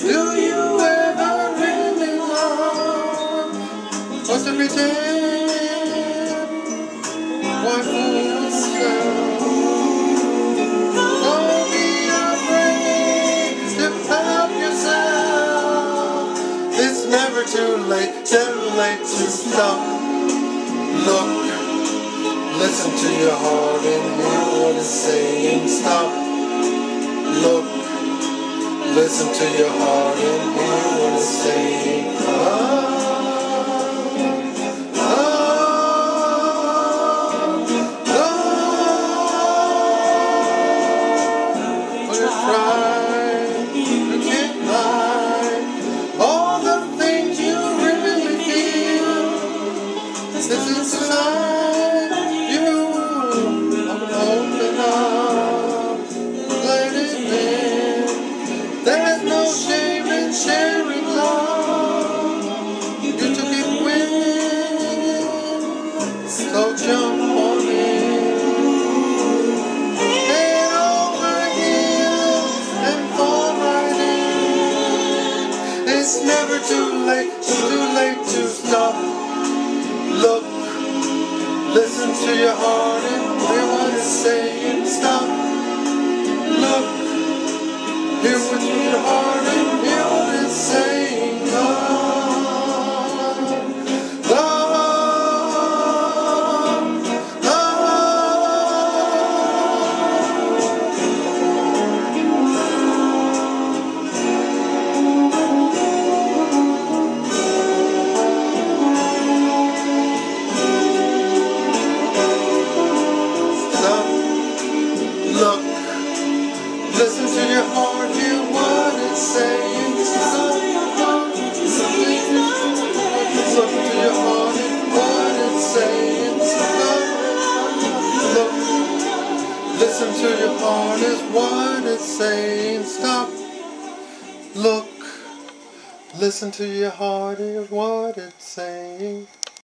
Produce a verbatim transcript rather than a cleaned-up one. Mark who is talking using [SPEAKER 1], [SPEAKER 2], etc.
[SPEAKER 1] Do you ever really love? What's to pretend? What fools sell? Don't be afraid to help yourself. It's never too late, never late to stop. Look, listen to your heart and hear what it's saying. Stop. Look, listen to your heart and hear what it's saying. Ah, ah, ah. When you cry, you can't hide all the things you really feel. This is inside you. Open up, let it in. There's no shame in sharing love. You took it with, so jump on in. Head over heels and fall right in. It's never too late, too late to stop. Look, listen to your heart and hear what it's saying. Stop. Look, hear what your heart and hear what it's saying. Love, love, Look, listen to your heart, hear what it's saying. Stop. Look to your heart, hear what it's saying. Stop. Look, listen to your heart, is what it's saying. Stop. Look, listen to your heart, hear what it's saying.